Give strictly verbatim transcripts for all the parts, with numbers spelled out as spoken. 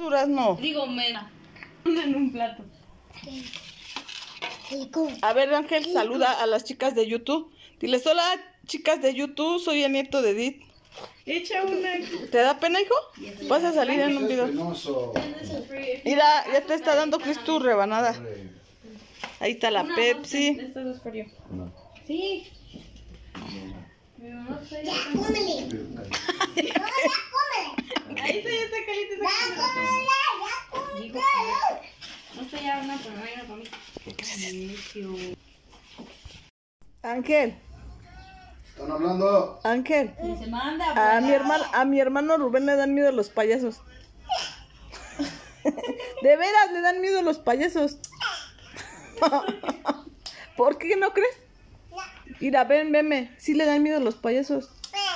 durazno? Digo, mera. En un plato. A ver, Ángel, saluda a las chicas de YouTube. Diles, hola, chicas de YouTube, soy el nieto de Edith. Echa una. ¿Te da pena, hijo? Vas a salir en un video. Mira, ya te está dando Chris tu rebanada. Ahí está la Pepsi. Esto es frío. No. Sí. Pero no sé. Ya, cómele. Ahí está, ya está caliente. Ya, cómele, ya, Digo, no sé, ya una, pero no hay una para mí. Gracias. Ángel, ¿Están hablando? Ángel. Y se manda. A mi hermano, a mi hermano Rubén le dan miedo los payasos. De veras le dan miedo los payasos. ¿Por qué no crees? Mira, ven, venme. Sí le dan miedo los payasos.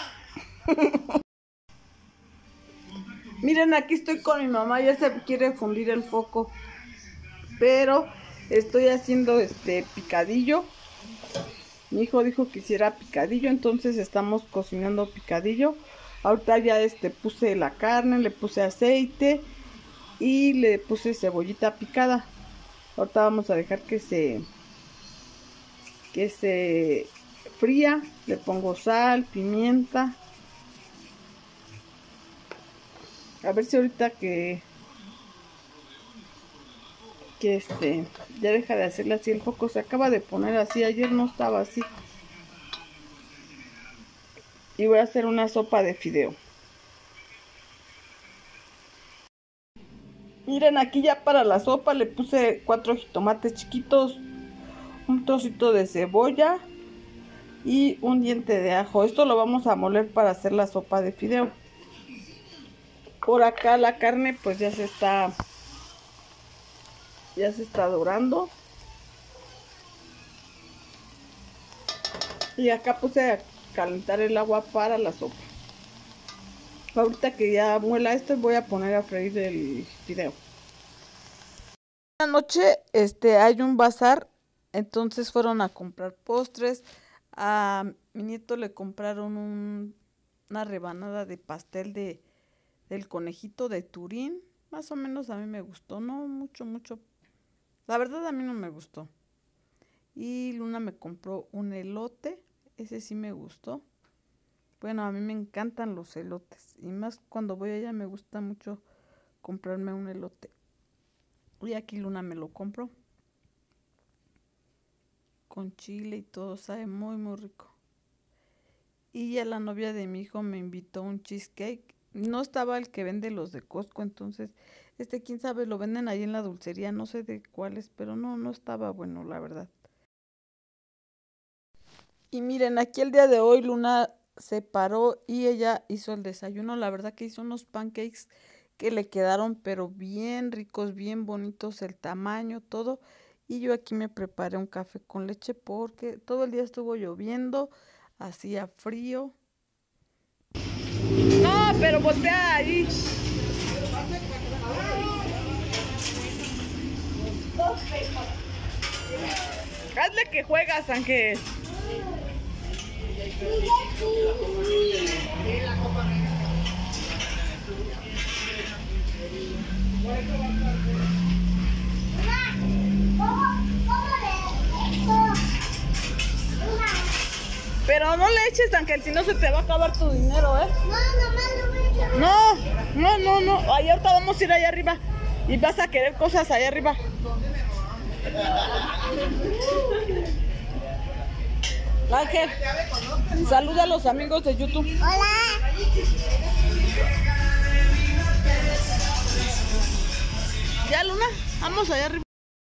Miren, aquí estoy con mi mamá. Ya se quiere fundir el foco. Pero estoy haciendo este picadillo. Mi hijo dijo que hiciera picadillo, entonces estamos cocinando picadillo. Ahorita ya este puse la carne, le puse aceite y le puse cebollita picada. Ahorita vamos a dejar que se que se fría. Le pongo sal, pimienta. A ver si ahorita que que este ya deja de hacerle así el foco. Se acaba de poner así, ayer no estaba así. Y voy a hacer una sopa de fideo. Miren, aquí ya para la sopa le puse cuatro jitomates chiquitos, un trocito de cebolla y un diente de ajo. Esto lo vamos a moler para hacer la sopa de fideo. Por acá la carne pues ya se está ya se está dorando. Y acá puse a calentar el agua para la sopa. Ahorita que ya muela esto voy a poner a freír el fideo. Esta noche este, hay un bazar, entonces fueron a comprar postres. A mi nieto le compraron un, una rebanada de pastel de, del conejito de Turín. Más o menos a mí me gustó, no mucho, mucho. La verdad a mí no me gustó. Y Luna me compró un elote, ese sí me gustó. Bueno, a mí me encantan los elotes y más cuando voy allá me gusta mucho comprarme un elote. Y aquí Luna me lo compró. Con chile y todo, sabe muy muy rico. Y ya la novia de mi hijo me invitó a un cheesecake. No estaba el que vende los de Costco, entonces este quién sabe, lo venden ahí en la dulcería, no sé de cuáles, pero no, no estaba bueno, la verdad. Y miren, aquí el día de hoy Luna se paró y ella hizo el desayuno. La verdad que hizo unos pancakes que le quedaron pero bien ricos, bien bonitos, el tamaño, todo. Y yo aquí me preparé un café con leche porque todo el día estuvo lloviendo, hacía frío. No, pero voltea ahí. Hazle que juegas, Ángel. Pero no le eches, Ángel, si no se te va a acabar tu dinero, ¿eh? No, no, no, no. Ahí ahorita vamos a ir allá arriba y vas a querer cosas allá arriba. Ángel, saluda a los amigos de YouTube. Hola. Ya, Luna, vamos allá arriba.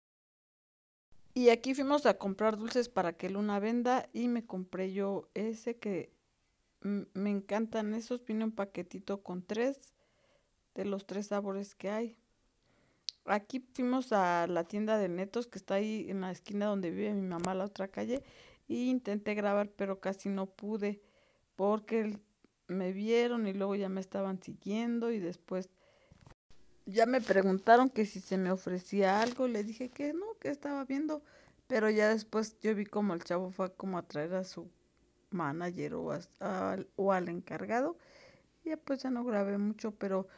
Y aquí fuimos a comprar dulces para que Luna venda y me compré yo ese que me encantan. Esos, viene un paquetito con tres de los tres sabores que hay. Aquí fuimos a la tienda de Netos que está ahí en la esquina donde vive mi mamá, la otra calle. Y intenté grabar, pero casi no pude porque me vieron y luego ya me estaban siguiendo y después ya me preguntaron que si se me ofrecía algo. Le dije que no, que estaba viendo, pero ya después yo vi como el chavo fue como a traer a su manager o, a, a, o al encargado. Y ya pues ya no grabé mucho, pero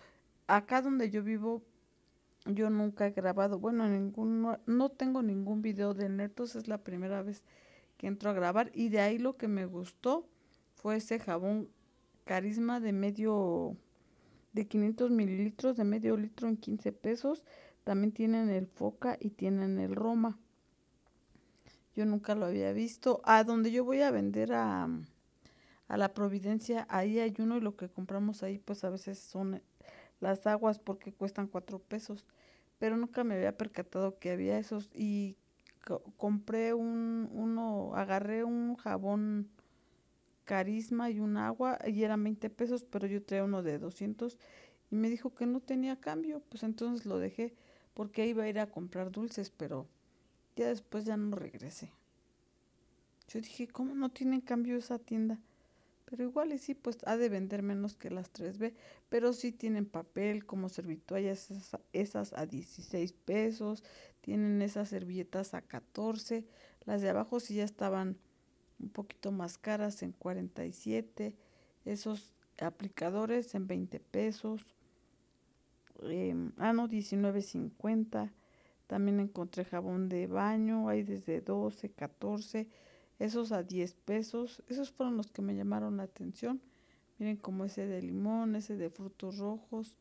acá donde yo vivo, yo nunca he grabado, bueno, ningún, no tengo ningún video de Netos, es la primera vez que entro a grabar. Y de ahí lo que me gustó fue ese jabón Carisma de medio, de quinientos mililitros, de medio litro en quince pesos. También tienen el Foca y tienen el Roma. Yo nunca lo había visto. A donde yo voy a vender a, a la Providencia, ahí hay uno y lo que compramos ahí pues a veces son las aguas porque cuestan cuatro pesos. Pero nunca me había percatado que había esos y co compré un, uno, agarré un jabón Carisma y un agua y eran veinte pesos, pero yo traía uno de doscientos y me dijo que no tenía cambio, pues entonces lo dejé porque iba a ir a comprar dulces, pero ya después ya no regresé. Yo dije, ¿cómo no tienen cambio esa tienda? Pero igual y sí, pues ha de vender menos que las tres B, pero sí tienen papel como servitoallas, esas, esas a dieciséis pesos, tienen esas servilletas a catorce, las de abajo sí ya estaban un poquito más caras en cuarenta y siete, esos aplicadores en veinte pesos, eh, ah no, diecinueve cincuenta. También encontré jabón de baño, hay desde doce, catorce, esos a diez pesos. Esos fueron los que me llamaron la atención. Miren como ese de limón, ese de frutos rojos.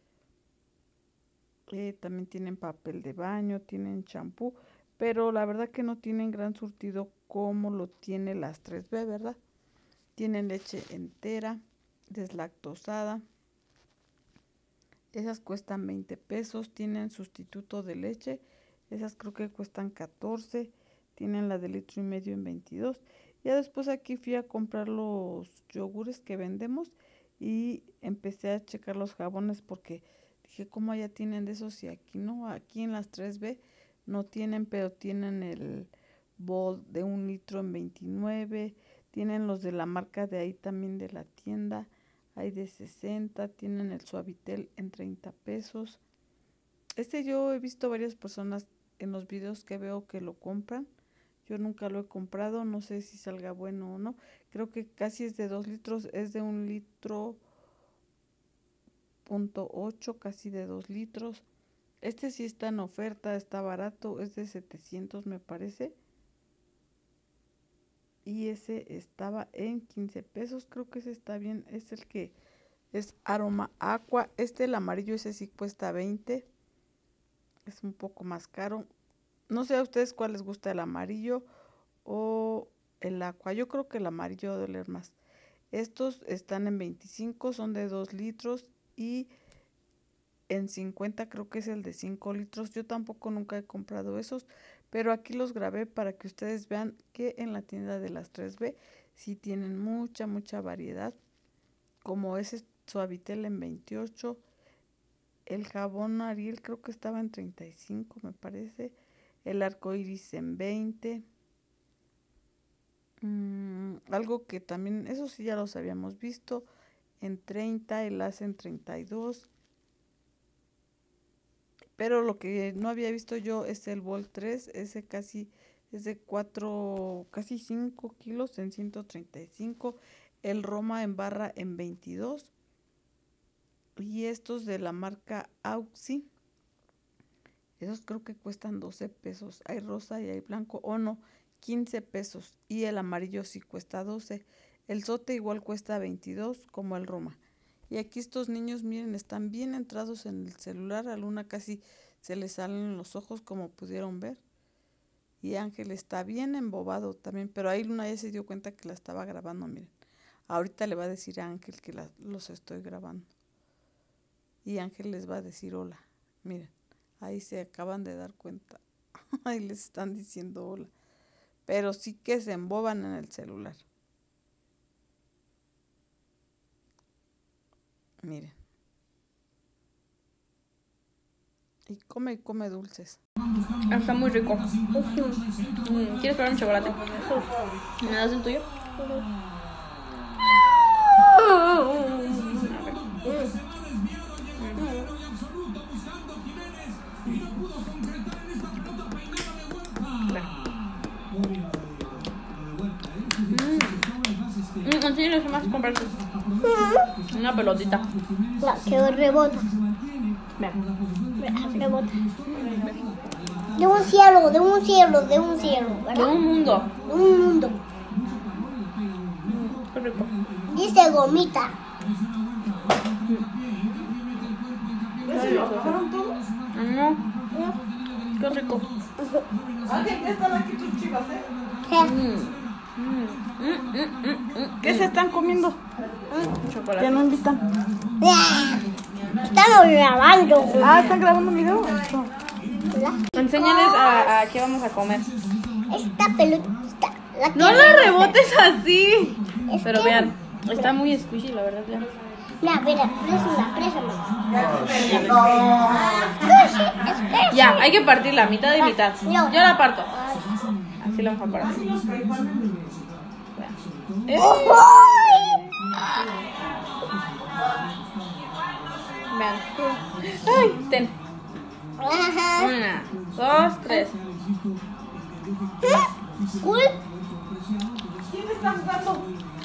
Eh, también tienen papel de baño, tienen champú, pero la verdad que no tienen gran surtido como lo tiene las tres B, ¿verdad? Tienen leche entera, deslactosada. Esas cuestan veinte pesos, tienen sustituto de leche, esas creo que cuestan catorce, tienen la de litro y medio en veintidós. Ya después aquí fui a comprar los yogures que vendemos y empecé a checar los jabones porque dije, ¿cómo allá tienen de esos y aquí no? Aquí en las tres B no tienen, pero tienen el bol de un litro en veintinueve, tienen los de la marca de ahí también de la tienda. Hay de sesenta, tienen el Suavitel en treinta pesos. Este yo he visto varias personas en los videos que veo que lo compran. Yo nunca lo he comprado, no sé si salga bueno o no. Creo que casi es de dos litros, es de un litro punto ocho, casi de dos litros. Este sí está en oferta, está barato, es de setecientos me parece. Y ese estaba en quince pesos, creo que ese está bien, es el que es Aroma Aqua. Este, el amarillo, ese sí cuesta veinte, es un poco más caro. No sé a ustedes cuál les gusta, el amarillo o el Aqua. Yo creo que el amarillo va a doler más. Estos están en veinticinco, son de dos litros y en cincuenta creo que es el de cinco litros. Yo tampoco nunca he comprado esos, pero aquí los grabé para que ustedes vean que en la tienda de las tres B sí tienen mucha, mucha variedad. Como ese Suavitel en veintiocho, el jabón Ariel creo que estaba en treinta y cinco me parece, el arcoiris en veinte. Mm, algo que también, eso sí ya los habíamos visto, en treinta, el As en treinta y dos. Pero lo que no había visto yo es el Bol tres, ese casi es de cuatro, casi cinco kilos en ciento treinta y cinco. El Roma en barra en veintidós. Y estos de la marca Auxi, esos creo que cuestan doce pesos. Hay rosa y hay blanco, o no, quince pesos. Y el amarillo sí cuesta doce. El Sote igual cuesta veintidós como el Roma. Y aquí estos niños, miren, están bien entrados en el celular. A Luna casi se le salen los ojos, como pudieron ver. Y Ángel está bien embobado también. Pero ahí Luna ya se dio cuenta que la estaba grabando, miren. Ahorita le va a decir a Ángel que la, los estoy grabando. Y Ángel les va a decir hola. Miren, ahí se acaban de dar cuenta. Ahí les están diciendo hola. Pero sí que se emboban en el celular. Miren. Y come y come dulces. Está muy rico. Mm, ¿Quieres probar un chocolate? ¿Me das el tuyo? Mm, tienes más que comprarte una pelotita. La que rebota. Vean. Rebota. De un cielo, de un cielo, de un cielo, De ¿verdad? un mundo. De un mundo. Qué rico. Dice gomita. ¿Ya se lo acabaron todos? No. Qué rico. Ángel, ya están aquí tus chivas, ¿eh? ¿Qué? Mm. Mm, mm, mm, mm, mm. ¿Qué se están comiendo? Chocolate. Que no invitan. Estamos grabando. Ah, ¿están grabando un video? Esto. ¿Verdad? Enséñales a, a qué vamos a comer. Esta pelota. La No quiero la hacer. rebotes así. Es Pero que- vean, está muy squishy, la verdad. Ya. Mira, mira, présala, présala. Ya, hay que partir la mitad y mitad. No. Yo la parto. Así la vamos a partir. Eh, Vean. Ay, ten. Ajá. Una, dos, tres. Cool. ¿Quién está jugando?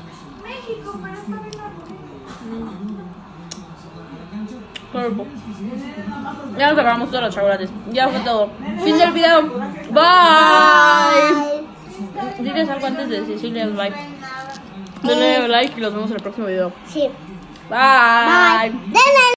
Cuerpo. Ya nos acabamos todos los chocolates. Ya fue todo. Fin del video. Bye. Diles algo antes de decirle like. Denle like y los vemos en el próximo video. Sí. Bye. Bye. Denle